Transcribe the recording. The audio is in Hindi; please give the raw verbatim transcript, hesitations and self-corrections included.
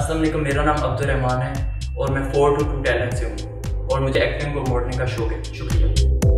अस्सलाम वालेकुम, मेरा नाम अब्दुल रहमान है और मैं फोर टू टू टैलेंट से हूँ और मुझे एक्टिंग को मोड़ने का शौक है। शुक्रिया।